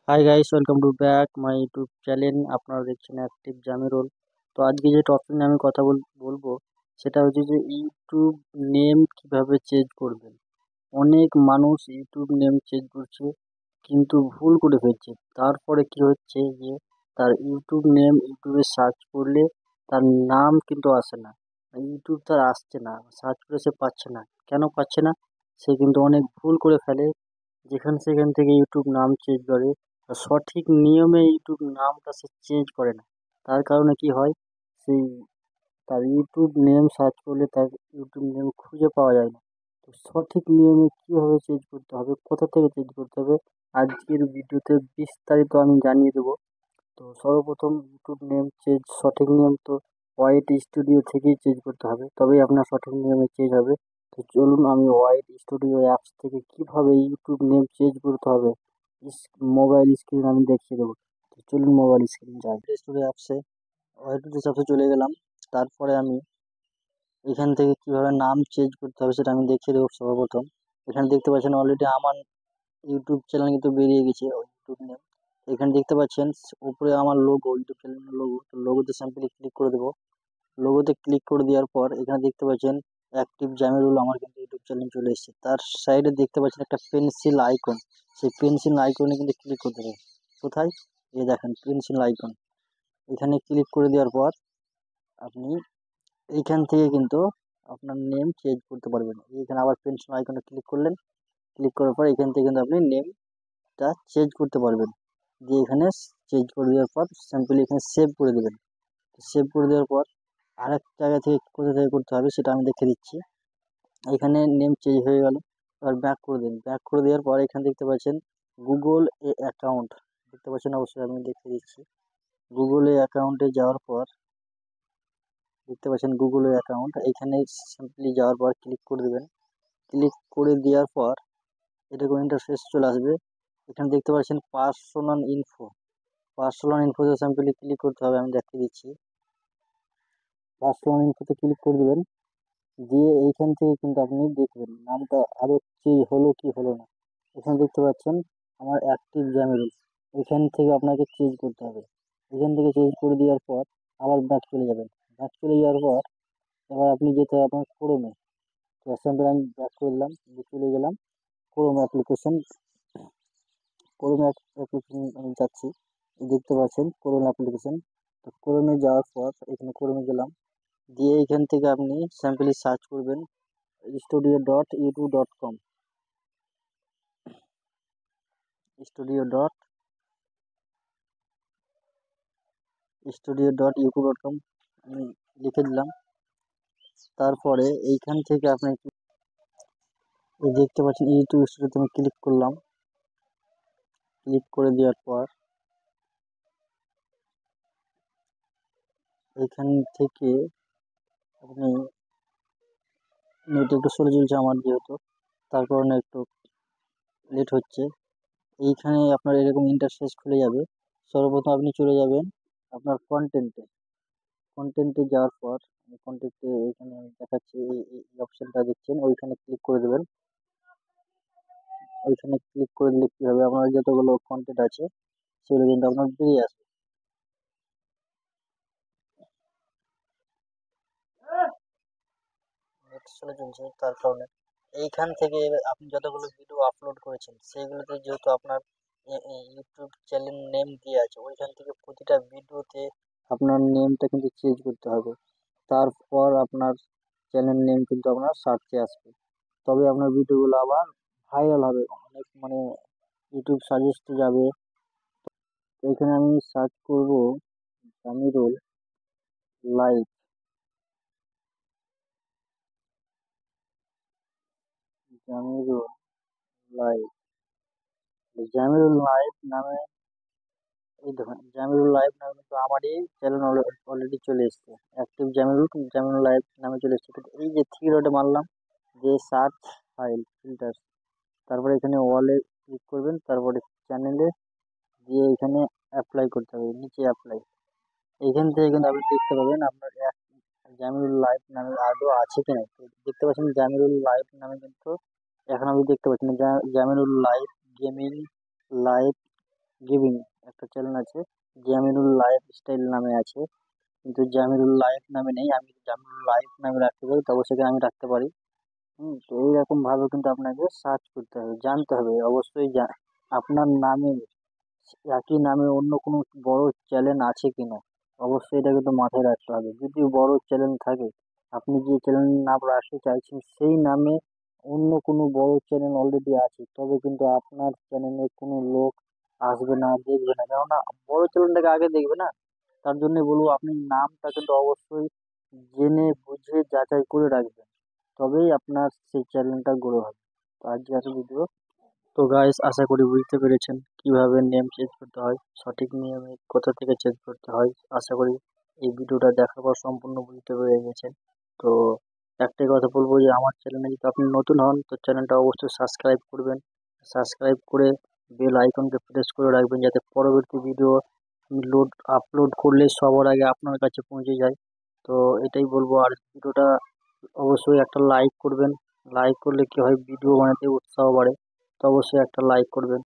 High guys, welcome to back my YouTube channel. আপনারা দেখছেন active Jamirul. তো আজকে যে টপিক নিয়ে আমি কথা বলবো সেটা হচ্ছে যে ইউটিউব নেম কিভাবে চেঞ্জ করবেন। অনেক মানুষ ইউটিউব নেম চেঞ্জ করছে কিন্তু ভুল করে ফেলছে। তারপরে কি হচ্ছে যে তার ইউটিউব নেম ইউটিউবে সার্চ করলে তার নাম কিন্তু আসে না, ইউটিউব তার আসছে না, সার্চ করে সে পাচ্ছে না। কেন পাচ্ছে না? সে কিন্তু অনেক ভুল করে ফেলে, যেখান সেখান থেকে ইউটিউব নাম চেঞ্জ করে। সঠিক নিয়মে ইউটিউব নামটা সে চেঞ্জ করে না। তার কারণে কি হয়, সেই তার ইউটিউব নেম সার্চ করলে তার ইউটিউব নেম খুঁজে পাওয়া যায় না। তো সঠিক নিয়মে কিভাবে চেঞ্জ করতে হবে, কোথা থেকে চেঞ্জ করতে হবে, আজকের ভিডিওতে বিস্তারিত আমি জানিয়ে দেবো। তো সর্বপ্রথম ইউটিউব নেম চেঞ্জ সঠিক নিয়ম তো ওয়াইট স্টুডিও থেকেই চেঞ্জ করতে হবে, তবেই আপনার সঠিক নিয়মে চেঞ্জ হবে। তো চলুন আমি ওয়াইট স্টুডিও অ্যাপস থেকে কিভাবে ইউটিউব নেম চেঞ্জ করতে হবে মোবাইল স্ক্রিন আমি দেখিয়ে দেবো। তো চলুন মোবাইল স্ক্রিন যাই, স্টুডিও অ্যাপসে ওয়াইট অ্যাপসে চলে গেলাম। তারপরে আমি এখান থেকে কিভাবে নাম চেঞ্জ করতে হবে সেটা আমি দেখিয়ে দেবো। সর্বপ্রথম এখানে দেখতে পাচ্ছেন অলরেডি আমার ইউটিউব চ্যানেল কিন্তু বেরিয়ে গেছে ইউটিউব নেম। এখানে দেখতে পাচ্ছেন উপরে আমার লোগো, ইউটিউব চ্যানেলের লোগো। তো লোগোতে সিম্পলি ক্লিক করে দেবো। লোগোতে ক্লিক করে দেওয়ার পর এখানে দেখতে পাচ্ছেন অ্যাক্টিভ জামিরুল আমার কিন্তু ইউটিউব চ্যানেল চলে এসেছে। তার সাইডে দেখতে পাচ্ছেন একটা পেন্সিল আইকন, সেই পেন্সিল আইকনে কিন্তু ক্লিক করতে হবে। কোথায়? এই দেখেন পেন্সিল আইকন, এখানে ক্লিক করে দেওয়ার পর আপনি এইখান থেকে কিন্তু আপনার নেম চেঞ্জ করতে পারবেন। এখানে আবার পেন্সিল আইকনে ক্লিক করলেন, ক্লিক করার পর এখান থেকে কিন্তু আপনি নেমটা চেঞ্জ করতে পারবেন। দিয়ে এখানে চেঞ্জ করে দেওয়ার পর সিম্পলি এখানে সেভ করে দেবেন। সেভ করে দেওয়ার পর আরেক জায়গা থেকে কোথা থেকে করতে হবে সেটা আমি দেখে দিচ্ছি। এখানে নেম চেঞ্জ হয়ে গেল, এবার ব্যাক করে দিন। ব্যাক করে দেওয়ার পর এখানে দেখতে পাচ্ছেন গুগল এ অ্যাকাউন্ট, দেখতে পাচ্ছেন অবশ্যই, আমি দেখিয়ে দিচ্ছি। গুগল এ অ্যাকাউন্টে যাওয়ার পর দেখতে পাচ্ছেন গুগল এ অ্যাকাউন্ট, এখানে সিম্পলি যাওয়ার পর ক্লিক করে দেবেন। ক্লিক করে দেওয়ার পর এরকম ইন্টারফেস চলে আসবে। এখানে দেখতে পাচ্ছেন পার্সোনাল ইনফো, পার্সোনাল ইনফোতে সিম্পলি ক্লিক করতে হবে, আমি দেখিয়ে দিচ্ছি। পার্সোনাল ইনফোতে ক্লিক করে দেবেন। দিয়ে এইখান থেকে কিন্তু আপনি দেখবেন নামটা আরও চেঞ্জ হলো কি হলো না। এখানে দেখতে পাচ্ছেন আমার অ্যাক্টিভ জামিরুল, এখান থেকে আপনাকে চেঞ্জ করতে হবে। এখান থেকে চেঞ্জ করে দেওয়ার পর আবার ব্যাক চলে যাবেন। ব্যাক চলে যাওয়ার পর এবার আপনি যেতে হবে আপনার ক্রোমে। তো সিম্পল আমি ব্যাক করে দিলাম, দিয়ে চলে গেলাম ক্রোম অ্যাপ্লিকেশন। ক্রোম অ্যাপ্লিকেশন আমি যাচ্ছি, দেখতে পাচ্ছেন ক্রোম অ্যাপ্লিকেশন। তো ক্রোমে যাওয়ার পর এখানে ক্রোমে গেলাম। দিয়ে এখান থেকে আপনি সিম্পলি সার্চ করবেন studio.youtube.com, studio.youtube.com আমি লিখে দিলাম। তারপরে এইখান থেকে আপনি এই দেখতে পাচ্ছেন ইউটিউব স্টুডিওতে আমি ক্লিক করলাম। ক্লিক করে দেওয়ার পর এখান থেকে আপনি, নেট একটু স্লো চলছে আমার যেহেতু, তার কারণে একটু লেট হচ্ছে। এইখানে আপনার এরকম ইন্টারফেস খুলে যাবে। সর্বপ্রথম আপনি চলে যাবেন আপনার কন্টেন্টে। কন্টেন্টে যাওয়ার পর কন্টেন্টে এখানে আমি দেখাচ্ছি, এই অপশনটা দেখছেন, ওইখানে ক্লিক করে দেবেন। ওইখানে ক্লিক করে দিলে কি হবে, আপনার যতগুলো কন্টেন্ট আছে সেগুলো কিন্তু আপনার বেরিয়ে আসবে। নেট স্লো চলছে তার কারণে এইখান থেকে আপনি যতগুলো ভিডিও আপলোড করেছেন সেইগুলোতে যেহেতু আপনার ইউটিউব চ্যানেল নেম দিয়ে আছে, ওইখান থেকে প্রতিটা ভিডিওতে আপনার নেমটা কিন্তু চেঞ্জ করতে হবে। তারপর আপনার চ্যানেল নেম কিন্তু আপনার সার্চে আসবে, তবে আপনার ভিডিওগুলো আবার ভাইরাল হবে, অনেক মানে ইউটিউব সাজেস্টে যাবে। তো এখানে আমি সার্চ করব Jamirul live, Jamirul live, Jamirul live নামে, এই দেখুন জামিরুল লাইভ নামে কিন্তু আমারই চ্যানেল অলরেডি চলে এসেছে। অ্যাক্টিভ জামিরুল, জামিরুল লাইভ নামে চলে এসেছে। কিন্তু এই যে থ্রি ডটে মারলাম, যে সার্চ ফাইল ফিল্টার, তারপরে এখানে ওয়ালে ক্লিক করবেন, তারপরে চ্যানেলে, দিয়ে এখানে অ্যাপ্লাই করতে হবে, নিচে অ্যাপ্লাই। এইখান থেকে কিন্তু আপনি দেখতে পাবেন আপনার জামিরুল লাইভ নামে আদৌ আছে কিনা। তো দেখতে পাচ্ছেন জামিরুল লাইভ নামে কিন্তু এখন আমি দেখতে পাচ্ছি না, Jamirul live gaming live gaming একটা চ্যানেল আছে, জামিরুল লাইফস্টাইল নামে আছে, কিন্তু জামিরুল লাইফ নামে নেই। আমি জামিরুল লাইফ নামে রাখতে পারি, তবে সেখানে আমি রাখতে পারি। তো এইরকম ভাবে কিন্তু আপনাকে সার্চ করতে হবে, জানতে হবে অবশ্যই আপনার নামে একই নামে অন্য কোনো বড় চ্যানেল আছে কিনা। অবশ্যই এটা কিন্তু মাথায় রাখতে হবে। যদি বড় চ্যানেল থাকে, আপনি যে চ্যানেলের নাম রাখতে চাইছেন সেই নামে অন্য কোনো বড় চ্যানেল অলরেডি আছে, তবে কিন্তু আপনার চ্যানেলে কোনো লোক আসবে না, দেখবে না। কেননা বড় চ্যানেলটাকে আগে দেখবে না। তার জন্য বলবো আপনি নামটা কিন্তু অবশ্যই জেনে বুঝে যাচাই করে রাখবেন, তবেই আপনার সেই চ্যানেলটা গ্রো হবে। তো আজকে এত ভিডিও। তো গাইস, আশা করি বুঝতে পেরেছেন কিভাবে নেম চেঞ্জ করতে হয়, সঠিক নিয়মে কোথা থেকে চেঞ্জ করতে হয়। আশা করি এই ভিডিওটা দেখার পর সম্পূর্ণ বুঝতে পেরে গেছেন। তো একটাই কথা বলবো যে আমার চ্যানেলে যদি আপনি নতুন হন তো চ্যানেলটা অবশ্যই সাবস্ক্রাইব করবেন। সাবস্ক্রাইব করে বেল আইকনকে প্রেস করে রাখবেন, যাতে পরবর্তী ভিডিও আপলোড করলে সবার আগে আপনার কাছে পৌঁছে যায়। তো এটাই বলবো। আর ভিডিওটা অবশ্যই একটা লাইক করবেন। লাইক করলে কি হয়, ভিডিও বানাতে উৎসাহ বাড়ে। তো অবশ্যই একটা লাইক করবেন।